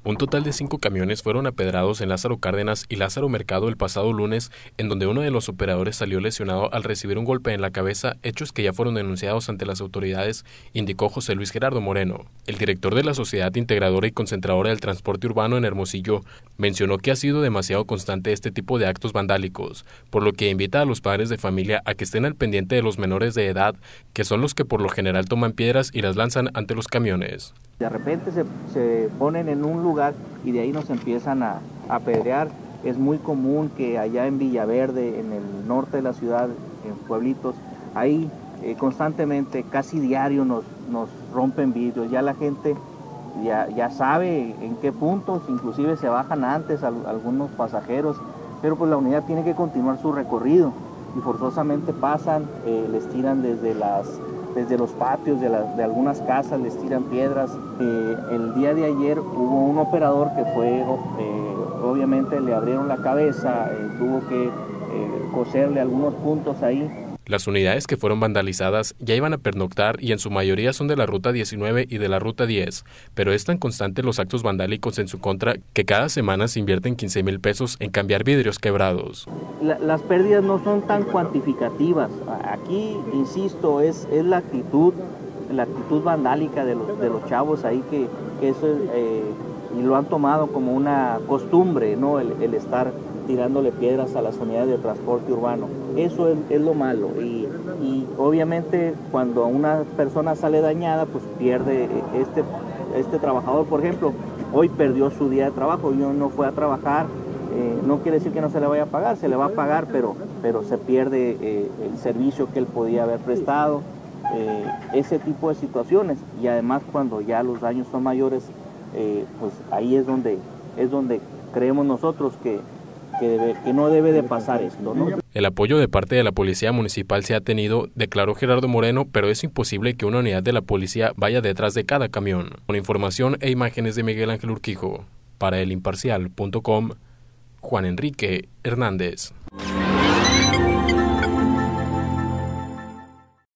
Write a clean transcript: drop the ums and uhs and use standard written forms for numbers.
Un total de 5 camiones fueron apedrados en Lázaro Cárdenas y Lázaro Mercado el pasado lunes, en donde uno de los operadores salió lesionado al recibir un golpe en la cabeza, hechos que ya fueron denunciados ante las autoridades, indicó José Luis Gerardo Moreno. El director de la Sociedad Integradora y Concentradora del Transporte Urbano en Hermosillo mencionó que ha sido demasiado constante este tipo de actos vandálicos, por lo que invita a los padres de familia a que estén al pendiente de los menores de edad, que son los que por lo general toman piedras y las lanzan ante los camiones. De repente se ponen en un lugar y de ahí nos empiezan a apedrear. Es muy común que allá en Villaverde, en el norte de la ciudad, en pueblitos, ahí constantemente, casi diario nos rompen vidrios. Ya la gente ya sabe en qué puntos, inclusive se bajan antes algunos pasajeros, pero pues la unidad tiene que continuar su recorrido y forzosamente pasan, les tiran desde los patios de algunas casas, les tiran piedras. El día de ayer hubo un operador que fue, obviamente le abrieron la cabeza, tuvo que coserle algunos puntos ahí. Las unidades que fueron vandalizadas ya iban a pernoctar y en su mayoría son de la Ruta 19 y de la Ruta 10, pero es tan constante los actos vandálicos en su contra que cada semana se invierten 15,000 pesos en cambiar vidrios quebrados. Las pérdidas no son tan cuantificativas. Aquí, insisto, es la actitud vandálica de los chavos ahí que eso y lo han tomado como una costumbre, ¿no? El estar tirándole piedras a las unidades de transporte urbano. Eso es lo malo y obviamente cuando una persona sale dañada, pues pierde este trabajador, por ejemplo, hoy perdió su día de trabajo, no fue a trabajar, no quiere decir que no se le vaya a pagar, se le va a pagar, pero se pierde el servicio que él podía haber prestado, ese tipo de situaciones, y además cuando ya los daños son mayores, pues ahí es donde creemos nosotros que no debe de pasar esto, ¿no? El apoyo de parte de la Policía Municipal se ha tenido, declaró Gerardo Moreno, pero es imposible que una unidad de la policía vaya detrás de cada camión. Con información e imágenes de Miguel Ángel Urquijo, para elimparcial.com, Juan Enrique Hernández.